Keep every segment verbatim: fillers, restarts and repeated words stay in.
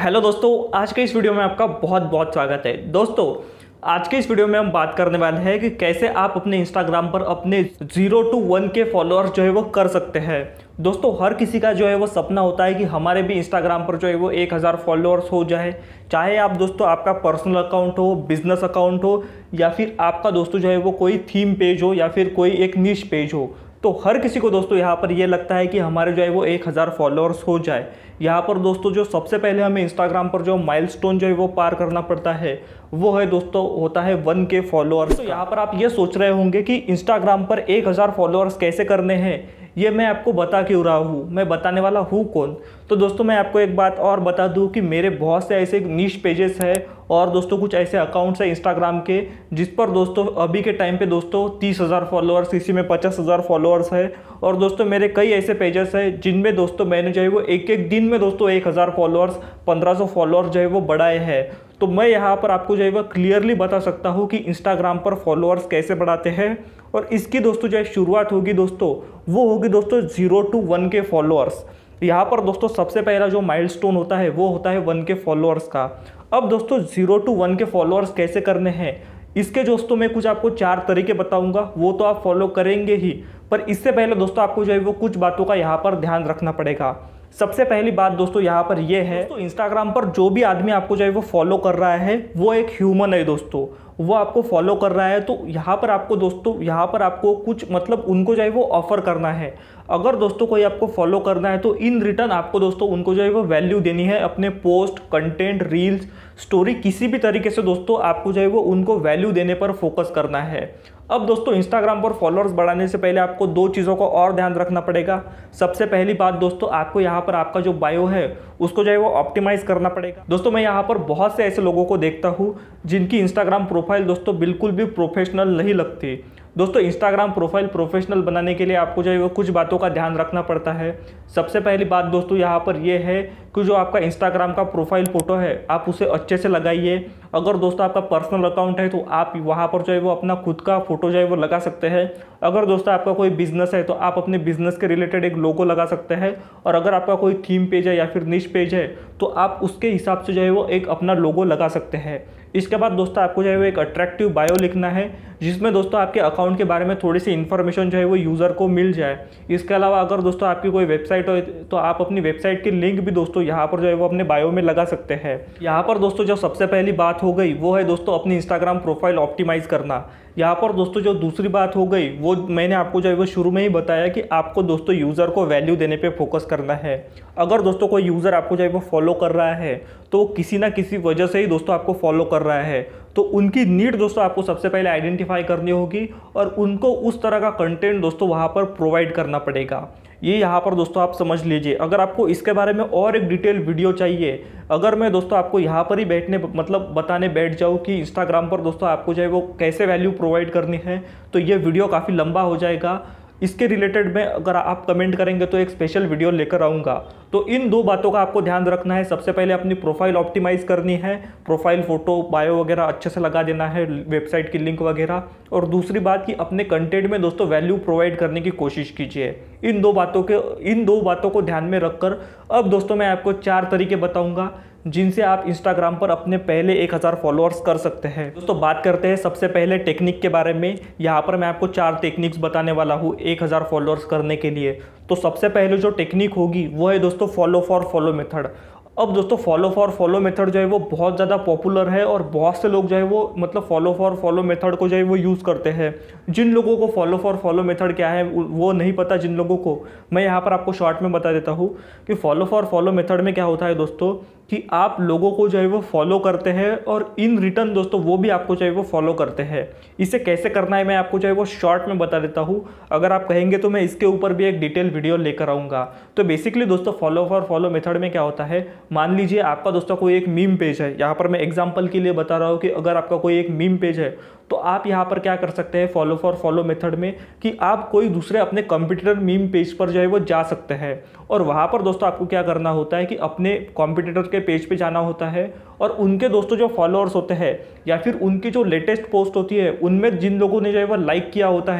Hello दोस्तों, आज के इस वीडियो में आपका बहुत बहुत स्वागत है। दोस्तों, आज के इस वीडियो में हम बात करने वाले हैं कि कैसे आप अपने इंस्टाग्राम पर अपने जीरो टू वन के फॉलोअर्स जो है वो कर सकते हैं। दोस्तों, हर किसी का जो है वो सपना होता है कि हमारे भी इंस्टाग्राम पर जो है वो एक हज़ार फॉलोअर्स हो जाए। चाहे आप दोस्तों आपका पर्सनल अकाउंट हो, बिजनेस अकाउंट हो, या फिर आपका दोस्तों जो है वो कोई थीम पेज हो या फिर कोई एक निश पेज हो। तो हर किसी को दोस्तों यहाँ पर ये लगता है कि हमारे जो है वो एक हज़ार फॉलोअर्स हो जाए। यहाँ पर दोस्तों जो सबसे पहले हमें इंस्टाग्राम पर जो माइलस्टोन जो है वो पार करना पड़ता है वो है दोस्तों होता है वन के फॉलोअर्स। तो यहाँ पर आप ये सोच रहे होंगे कि इंस्टाग्राम पर एक हज़ार फॉलोअर्स कैसे करने हैं, ये मैं आपको बता क्यों रहा हूँ, मैं बताने वाला हूँ कौन। तो दोस्तों मैं आपको एक बात और बता दूँ कि मेरे बहुत से ऐसे नीश पेजेस हैं और दोस्तों कुछ ऐसे अकाउंट्स हैं इंस्टाग्राम के जिस पर दोस्तों अभी के टाइम पे दोस्तों तीस हज़ार फॉलोअर्स, किसी में पचास हज़ार फॉलोअर्स है। और दोस्तों मेरे कई ऐसे पेजेस हैं जिनमें दोस्तों मैंने जो है वो एक एक दिन में दोस्तों एक हज़ार फॉलोअर्स, पंद्रह सौ फॉलोअर्स जो है वो बढ़ाए हैं। तो मैं यहाँ पर आपको जो है वो क्लियरली बता सकता हूँ कि इंस्टाग्राम पर फॉलोअर्स कैसे बढ़ाते हैं। और इसकी दोस्तों जो है शुरुआत होगी दोस्तों वो होगी दोस्तों जीरो टू वन के फॉलोअर्स। यहाँ पर दोस्तों सबसे पहला जो माइलस्टोन होता है वो होता है वन के फॉलोअर्स का। अब दोस्तों जीरो टू वन के फॉलोअर्स कैसे करने हैं, इसके दोस्तों मैं कुछ आपको चार तरीके बताऊंगा, वो तो आप फॉलो करेंगे ही। पर इससे पहले दोस्तों आपको जो है वो कुछ बातों का यहाँ पर ध्यान रखना पड़ेगा। सबसे पहली बात दोस्तों यहाँ पर ये है, दोस्तों इंस्टाग्राम पर जो भी आदमी आपको जो है वो फॉलो कर रहा है वो एक ह्यूमन है दोस्तों, वो आपको फॉलो कर रहा है। तो यहाँ पर आपको दोस्तों यहाँ पर आपको कुछ मतलब उनको जो है वो ऑफर करना है। अगर दोस्तों कोई आपको फॉलो करना है तो इन रिटर्न आपको दोस्तों उनको जो है वो वैल्यू देनी है। अपने पोस्ट, कंटेंट, रील्स, स्टोरी, किसी भी तरीके से दोस्तों आपको जो है वो उनको वैल्यू देने पर फोकस करना है। अब दोस्तों इंस्टाग्राम पर फॉलोअर्स बढ़ाने से पहले आपको दो चीज़ों को और ध्यान रखना पड़ेगा। सबसे पहली बात दोस्तों, आपको यहाँ पर आपका जो बायो है उसको जो है वो ऑप्टिमाइज करना पड़ेगा। दोस्तों मैं यहाँ पर बहुत से ऐसे लोगों को देखता हूँ जिनकी इंस्टाग्राम प्रोफाइल दोस्तों बिल्कुल भी प्रोफेशनल नहीं लगती। दोस्तों इंस्टाग्राम प्रोफाइल प्रोफेशनल बनाने के लिए आपको जो है वो कुछ बातों का ध्यान रखना पड़ता है। सबसे पहली बात दोस्तों यहाँ पर यह है कि जो आपका इंस्टाग्राम का प्रोफाइल फ़ोटो है आप उसे अच्छे से लगाइए। अगर दोस्तों आपका पर्सनल अकाउंट है तो आप वहाँ पर जो है वो अपना खुद का फ़ोटो जो है वो लगा सकते हैं। अगर दोस्तों आपका कोई बिजनेस है तो आप अपने बिजनेस के रिलेटेड एक लोगो लगा सकते हैं। और अगर आपका कोई थीम पेज है या फिर निश पेज है तो आप उसके हिसाब से जो है वो एक अपना लोगो लगा सकते हैं। इसके बाद दोस्तों आपको जो है वो एक अट्रैक्टिव बायो लिखना है जिसमें दोस्तों आपके अकाउंट के बारे में थोड़ी सी इन्फॉर्मेशन जो है वो यूज़र को मिल जाए। इसके अलावा अगर दोस्तों आपकी कोई वेबसाइट हो तो आप अपनी वेबसाइट की लिंक भी दोस्तों यहाँ पर जो है वो अपने बायो में लगा सकते हैं। यहाँ पर दोस्तों जो सबसे पहली बात हो गई वो है दोस्तों अपनी इंस्टाग्राम प्रोफाइल ऑप्टिमाइज़ करना। यहाँ पर दोस्तों जो दूसरी बात हो गई वो मैंने आपको जो है वो शुरू में ही बताया कि आपको दोस्तों यूज़र को वैल्यू देने पे फोकस करना है। अगर दोस्तों कोई यूज़र आपको जो है वो फॉलो कर रहा है तो वो किसी ना किसी वजह से ही दोस्तों आपको फॉलो कर रहा है। तो उनकी नीड दोस्तों आपको सबसे पहले आइडेंटिफाई करनी होगी और उनको उस तरह का कंटेंट दोस्तों वहाँ पर प्रोवाइड करना पड़ेगा। ये यहाँ पर दोस्तों आप समझ लीजिए। अगर आपको इसके बारे में और एक डिटेल वीडियो चाहिए, अगर मैं दोस्तों आपको यहाँ पर ही बैठने मतलब बताने बैठ जाऊँ कि इंस्टाग्राम पर दोस्तों आपको जो है वो कैसे वैल्यू प्रोवाइड करनी है तो ये वीडियो काफ़ी लंबा हो जाएगा। इसके रिलेटेड में अगर आप कमेंट करेंगे तो एक स्पेशल वीडियो लेकर आऊँगा। तो इन दो बातों का आपको ध्यान रखना है। सबसे पहले अपनी प्रोफाइल ऑप्टिमाइज़ करनी है, प्रोफाइल फ़ोटो, बायो वगैरह अच्छे से लगा देना है, वेबसाइट की लिंक वगैरह। और दूसरी बात कि अपने कंटेंट में दोस्तों वैल्यू प्रोवाइड करने की कोशिश कीजिए। इन दो बातों के इन दो बातों को ध्यान में रखकर अब दोस्तों मैं आपको चार तरीके बताऊँगा जिनसे आप इंस्टाग्राम पर अपने पहले एक हज़ार फॉलोअर्स कर सकते हैं। दोस्तों बात करते हैं सबसे पहले टेक्निक के बारे में। यहाँ पर मैं आपको चार टेक्निक्स बताने वाला हूँ एक हज़ार फॉलोअर्स करने के लिए। तो सबसे पहले जो टेक्निक होगी वो है दोस्तों फॉलो फॉर फॉलो मेथड। अब दोस्तों फॉलो फॉर फॉलो मेथड जो है वो बहुत ज़्यादा पॉपुलर है और बहुत से लोग जो है वो मतलब फॉलो फॉर फॉलो मेथड को जो है वो यूज़ करते हैं। जिन लोगों को फॉलो फॉर फॉलो मेथड क्या है वो नहीं पता, जिन लोगों को मैं यहाँ पर आपको शॉर्ट में बता देता हूँ कि फॉलो फॉर फॉलो मेथड में क्या होता है दोस्तों कि आप लोगों को जो है वो फॉलो करते हैं और इन रिटर्न दोस्तों वो भी आपको जो है वो फॉलो करते हैं। इसे कैसे करना है मैं आपको जो है वो शॉर्ट में बता देता हूँ। अगर आप कहेंगे तो मैं इसके ऊपर भी एक डिटेल वीडियो लेकर आऊँगा। तो बेसिकली दोस्तों फॉलो फॉर फॉलो मेथड में क्या होता है, मान लीजिए आपका दोस्तों कोई एक मीम पेज है। यहाँ पर मैं एग्जाम्पल के लिए बता रहा हूँ कि अगर आपका कोई एक मीम पेज है तो आप यहाँ पर क्या कर सकते हैं फॉलो फॉर फॉलो मेथड में कि आप कोई दूसरे अपने कंपटीटर मीम पेज पर जो है वो जा सकते हैं। और वहाँ पर दोस्तों आपको क्या करना होता है कि अपने कॉम्पिटिटर के पेज पे जाना होता है और उनके दोस्तों जो फॉलोअर्स होते हैं या फिर उनकी जो लेटेस्ट पोस्ट होती है उनमें जिन लोगों ने जो है वो लाइक किया होता है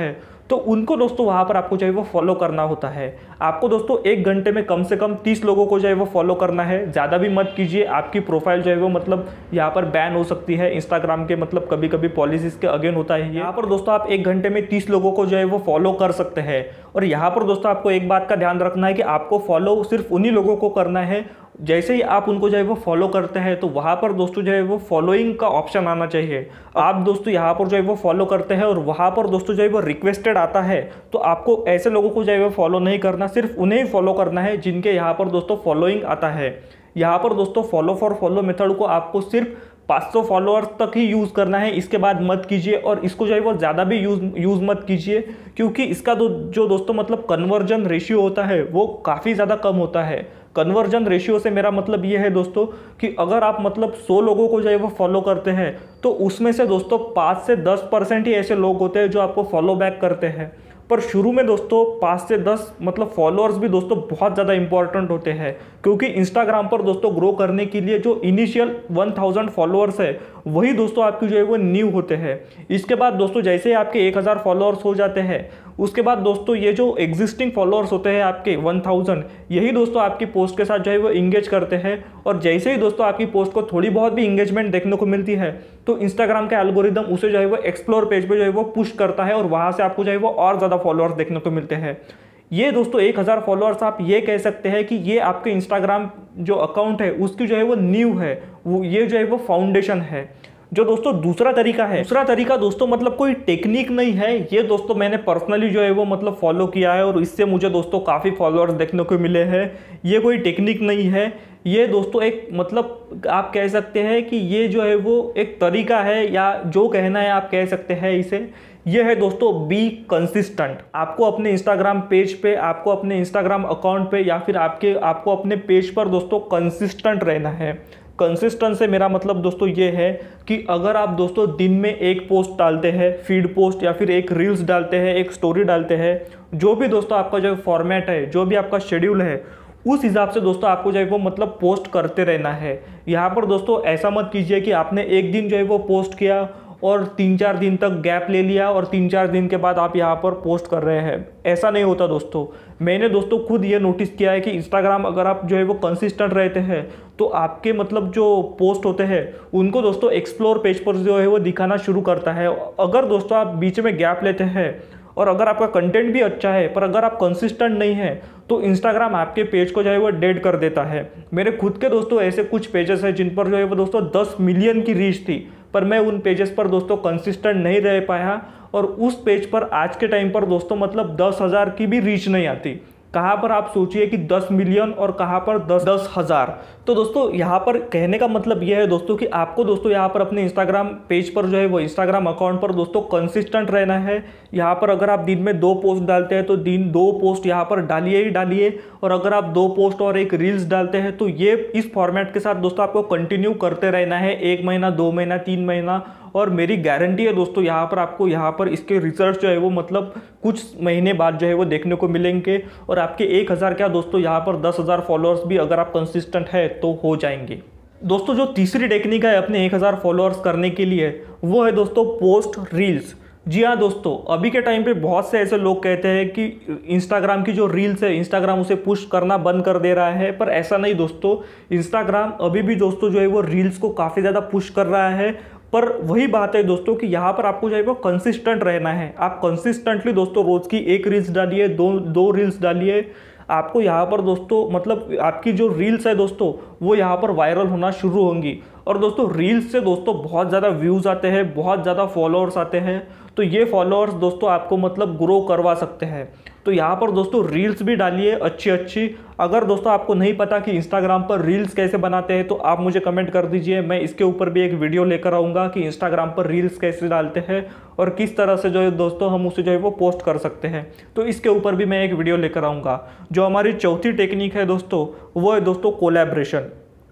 तो उनको दोस्तों वहाँ पर आपको जो है वो फॉलो करना होता है। आपको दोस्तों एक घंटे में कम से कम तीस लोगों को जो है वो फॉलो करना है, ज़्यादा भी मत कीजिए, आपकी प्रोफाइल जो है वो मतलब यहाँ पर बैन हो सकती है इंस्टाग्राम के मतलब कभी कभी पॉलिसीज़ के अगेन होता है। यहाँ पर दोस्तों आप एक घंटे में तीस लोगों को जो है वो फॉलो कर सकते हैं। और यहाँ पर दोस्तों आपको एक बात का ध्यान रखना है कि आपको फॉलो सिर्फ उन्हीं लोगों को करना है, जैसे ही आप उनको जो है वो फॉलो करते हैं तो वहाँ पर दोस्तों जो है वो फॉलोइंग का ऑप्शन आना चाहिए। आप दोस्तों यहाँ पर जो है वो फॉलो करते हैं और वहाँ पर दोस्तों जो है वो रिक्वेस्टेड आता है, तो आपको ऐसे लोगों को जो है वो फॉलो नहीं करना, सिर्फ उन्हें ही फॉलो करना है जिनके यहाँ पर दोस्तों फॉलोइंग आता है। यहाँ पर दोस्तों फॉलो फॉर फॉलो मेथड को आपको सिर्फ पाँच सौ फॉलोअर्स तक ही यूज़ करना है, इसके बाद मत कीजिए। और इसको जो है वो ज़्यादा भी यूज़ यूज़ मत कीजिए, क्योंकि इसका दो, जो दोस्तों मतलब कन्वर्जन रेशियो होता है वो काफ़ी ज़्यादा कम होता है। कन्वर्जन रेशियो से मेरा मतलब ये है दोस्तों कि अगर आप मतलब सौ लोगों को जो है वो फॉलो करते हैं तो उसमें से दोस्तों पाँच से दस परसेंट ही ऐसे लोग होते हैं जो आपको फॉलो बैक करते हैं। पर शुरू में दोस्तों पाँच से दस मतलब फॉलोअर्स भी दोस्तों बहुत ज़्यादा इंपॉर्टेंट होते हैं, क्योंकि इंस्टाग्राम पर दोस्तों ग्रो करने के लिए जो इनिशियल वन थाउजेंड फॉलोअर्स है वही दोस्तों आपकी जो है वो न्यू होते हैं। इसके बाद दोस्तों जैसे ही आपके एक हज़ार फॉलोअर्स हो जाते हैं उसके बाद दोस्तों ये जो एग्जिस्टिंग फॉलोअर्स होते हैं आपके वन थाउजेंड, यही दोस्तों आपकी पोस्ट के साथ जो है वो इंगेज करते हैं। और जैसे ही दोस्तों आपकी पोस्ट को थोड़ी बहुत भी इंगेजमेंट देखने को मिलती है तो इंस्टाग्राम का एल्गोरिदम उसे जो है वो एक्सप्लोर पेज पे जो है वो पुश करता है और वहाँ से आपको जो है वो और ज़्यादा फॉलोअर्स देखने को मिलते हैं। ये दोस्तों एक हज़ार फॉलोअर्स आप ये कह सकते हैं कि ये आपके इंस्टाग्राम जो अकाउंट है उसकी जो है वो नींव है, वो ये जो है वो फाउंडेशन है। जो दोस्तों दूसरा तरीका है, दूसरा तरीका दोस्तों मतलब कोई टेक्निक नहीं है, ये दोस्तों मैंने पर्सनली जो है वो मतलब फॉलो किया है और इससे मुझे दोस्तों काफ़ी फॉलोअर्स देखने को मिले हैं। ये कोई टेक्निक नहीं है, ये दोस्तों एक मतलब आप कह सकते हैं कि ये जो है वो एक तरीका है, या जो कहना है आप कह सकते हैं इसे। ये है दोस्तों बी कंसिस्टेंट। आपको अपने इंस्टाग्राम पेज पे, आपको अपने इंस्टाग्राम अकाउंट पे या फिर आपके आपको अपने पेज पर दोस्तों कंसिस्टेंट रहना है। कंसिस्टेंट से मेरा मतलब दोस्तों ये है कि अगर आप दोस्तों दिन में एक पोस्ट डालते हैं, फीड पोस्ट या फिर एक रील्स डालते हैं, एक स्टोरी डालते हैं, जो भी दोस्तों आपका जो फॉर्मेट है, जो भी आपका शेड्यूल है, उस हिसाब से दोस्तों आपको जो है वो मतलब पोस्ट करते रहना है। यहाँ पर दोस्तों ऐसा मत कीजिए कि आपने एक दिन जो है वो पोस्ट किया और तीन चार दिन तक गैप ले लिया और तीन चार दिन के बाद आप यहाँ पर पोस्ट कर रहे हैं। ऐसा नहीं होता दोस्तों। मैंने दोस्तों खुद ये नोटिस किया है कि इंस्टाग्राम अगर आप जो है वो कंसिस्टेंट रहते हैं तो आपके मतलब जो पोस्ट होते हैं उनको दोस्तों एक्सप्लोर पेज पर जो है वो दिखाना शुरू करता है। अगर दोस्तों आप बीच में गैप लेते हैं और अगर आपका कंटेंट भी अच्छा है पर अगर आप कंसिस्टेंट नहीं है तो इंस्टाग्राम आपके पेज को जो है वो डेड कर देता है। मेरे खुद के दोस्तों ऐसे कुछ पेजेस हैं जिन पर जो है वो दोस्तों दस मिलियन की रीच थी, पर मैं उन पेजेस पर दोस्तों कंसिस्टेंट नहीं रह पाया और उस पेज पर आज के टाइम पर दोस्तों मतलब दस हज़ार की भी रीच नहीं आती। कहाँ पर आप सोचिए कि दस मिलियन और कहाँ पर दस दस हज़ार। तो दोस्तों यहाँ पर कहने का मतलब यह है दोस्तों कि आपको दोस्तों यहाँ पर अपने इंस्टाग्राम पेज पर जो है वो इंस्टाग्राम अकाउंट पर दोस्तों कंसिस्टेंट रहना है। यहाँ पर अगर आप दिन में दो पोस्ट डालते हैं तो दिन दो पोस्ट यहाँ पर डालिए ही डालिए, और अगर आप दो पोस्ट और एक रील्स डालते हैं तो ये इस फॉर्मेट के साथ दोस्तों आपको कंटिन्यू करते रहना है, एक महीना, दो महीना, तीन महीना। और मेरी गारंटी है दोस्तों यहाँ पर आपको यहाँ पर इसके रिजल्ट जो है वो मतलब कुछ महीने बाद जो है वो देखने को मिलेंगे और आपके एक हज़ार क्या दोस्तों यहाँ पर दस हज़ार फॉलोअर्स भी अगर आप कंसिस्टेंट है तो हो जाएंगे। दोस्तों जो तीसरी टेक्निक है अपने एक हज़ार फॉलोअर्स करने के लिए वो है दोस्तों पोस्ट रील्स। जी हाँ दोस्तों, अभी के टाइम पे बहुत से ऐसे लोग कहते हैं कि इंस्टाग्राम की जो रील्स है इंस्टाग्राम उसे पुश करना बंद कर दे रहा है, पर ऐसा नहीं दोस्तों। इंस्टाग्राम अभी भी दोस्तों जो है वो रील्स को काफ़ी ज़्यादा पुश कर रहा है, पर वही बात है दोस्तों कि यहाँ पर आपको जो है वो कंसिस्टेंट रहना है। आप कंसिस्टेंटली दोस्तों रोज़ की एक रील्स डालिए, दो दो रील्स डालिए, आपको यहाँ पर दोस्तों मतलब आपकी जो रील्स है दोस्तों वो यहाँ पर वायरल होना शुरू होंगी। और दोस्तों रील्स से दोस्तों बहुत ज़्यादा व्यूज़ आते हैं, बहुत ज़्यादा फॉलोअर्स आते हैं, तो ये फॉलोअर्स दोस्तों आपको मतलब ग्रो करवा सकते हैं। तो यहाँ पर दोस्तों रील्स भी डालिए अच्छी अच्छी। अगर दोस्तों आपको नहीं पता कि इंस्टाग्राम पर रील्स कैसे बनाते हैं तो आप मुझे कमेंट कर दीजिए, मैं इसके ऊपर भी एक वीडियो लेकर आऊँगा कि इंस्टाग्राम पर रील्स कैसे डालते हैं और किस तरह से जो है दोस्तों हम उसे जो है वो पोस्ट कर सकते हैं। तो इसके ऊपर भी मैं एक वीडियो लेकर आऊँगा। जो हमारी चौथी टेक्निक है दोस्तों वो है दोस्तों कोलैबोरेशन।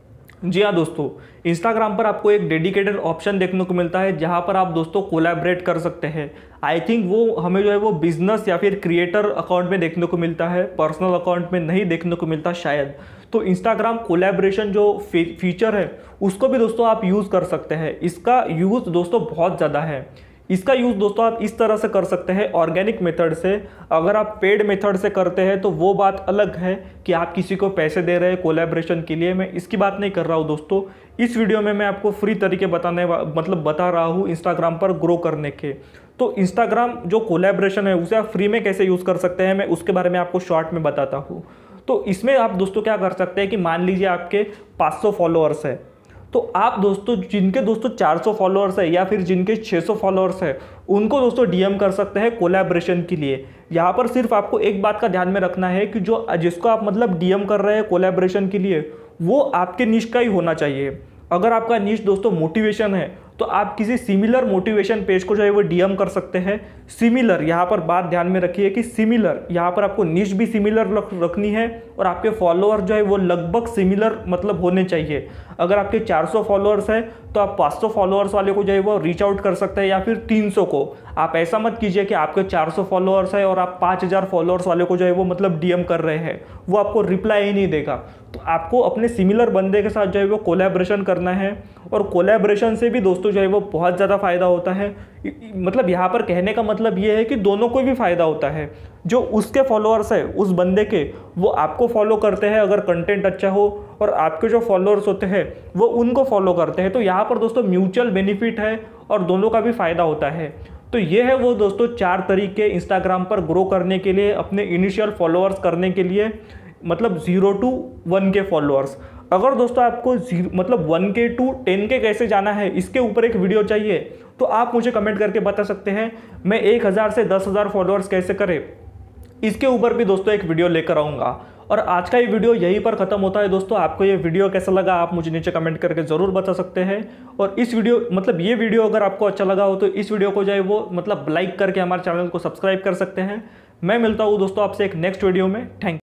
जी हाँ दोस्तों, इंस्टाग्राम पर आपको एक डेडिकेटेड ऑप्शन देखने को मिलता है जहाँ पर आप दोस्तों कोलैबोरेट कर सकते हैं। आई थिंक वो हमें जो है वो बिजनेस या फिर क्रिएटर अकाउंट में देखने को मिलता है, पर्सनल अकाउंट में नहीं देखने को मिलता शायद। तो इंस्टाग्राम कोलैबोरेशन जो फीचर है उसको भी दोस्तों आप यूज़ कर सकते हैं। इसका यूज़ दोस्तों बहुत ज़्यादा है। इसका यूज़ दोस्तों आप इस तरह से कर सकते हैं ऑर्गेनिक मेथड से। अगर आप पेड मेथड से करते हैं तो वो बात अलग है कि आप किसी को पैसे दे रहे हैं कोलैबोरेशन के लिए, मैं इसकी बात नहीं कर रहा हूँ दोस्तों। इस वीडियो में मैं आपको फ्री तरीके बताने मतलब बता रहा हूँ इंस्टाग्राम पर ग्रो करने के। तो इंस्टाग्राम जो कोलैबोरेशन है उसे आप फ्री में कैसे यूज़ कर सकते हैं, मैं उसके बारे में आपको शॉर्ट में बताता हूँ। तो इसमें आप दोस्तों क्या कर सकते हैं कि मान लीजिए आपके पाँच सौ फॉलोअर्स है, तो आप दोस्तों जिनके दोस्तों चार सौ फॉलोअर्स है या फिर जिनके छह सौ फॉलोअर्स है उनको दोस्तों डीएम कर सकते हैं कोलैबोरेशन के लिए। यहाँ पर सिर्फ आपको एक बात का ध्यान में रखना है कि जो जिसको आप मतलब डीएम कर रहे हैं कोलैबोरेशन के लिए वो आपके निश का ही होना चाहिए। अगर आपका निश दोस्तों मोटिवेशन है तो आप किसी सिमिलर मोटिवेशन पेज को जो है वो डीएम कर सकते हैं। सिमिलर, यहाँ पर बात ध्यान में रखिए कि सिमिलर, यहाँ पर आपको निश भी सिमिलर रखनी है और आपके फॉलोअर जो है वो लगभग सिमिलर मतलब होने चाहिए। अगर आपके चार सौ फॉलोअर्स है तो आप पाँच सौ फॉलोअर्स वाले को जो है वो रीच आउट कर सकते हैं या फिर तीन सौ को। आप ऐसा मत कीजिए कि आपके चार सौ फॉलोअर्स है और आप पाँच हज़ार फॉलोअर्स वाले को जो है वो मतलब डीएम कर रहे हैं, वो आपको रिप्लाई ही नहीं देगा। तो आपको अपने सिमिलर बंदे के साथ जो है वो कोलैबोरेशन करना है और कोलैबोरेशन से भी दोस्तों जो है वो बहुत ज़्यादा फ़ायदा होता है। मतलब यहाँ पर कहने का मतलब ये है कि दोनों को भी फ़ायदा होता है। जो उसके फॉलोअर्स है उस बंदे के, वो आपको फॉलो करते हैं अगर कंटेंट अच्छा हो, और आपके जो फॉलोअर्स होते हैं वो उनको फॉलो करते हैं। तो यहाँ पर दोस्तों म्यूचुअल बेनिफिट है और दोनों का भी फ़ायदा होता है। तो ये है वो दोस्तों चार तरीके इंस्टाग्राम पर ग्रो करने के लिए, अपने इनिशियल फॉलोअर्स करने के लिए, मतलब जीरो टू वन के फॉलोअर्स। अगर दोस्तों आपको मतलब वन के टू टेन के कैसे जाना है इसके ऊपर एक वीडियो चाहिए तो आप मुझे कमेंट करके बता सकते हैं। मैं एक हज़ार से दस हज़ार फॉलोअर्स कैसे करें इसके ऊपर भी दोस्तों एक वीडियो लेकर आऊँगा। और आज का ये वीडियो यहीं पर ख़त्म होता है दोस्तों। आपको ये वीडियो कैसा लगा आप मुझे नीचे कमेंट करके ज़रूर बता सकते हैं। और इस वीडियो मतलब ये वीडियो अगर आपको अच्छा लगा हो तो इस वीडियो को जो है वो मतलब लाइक करके हमारे चैनल को सब्सक्राइब कर सकते हैं। मैं मिलता हूँ दोस्तों आपसे एक नेक्स्ट वीडियो में। थैंक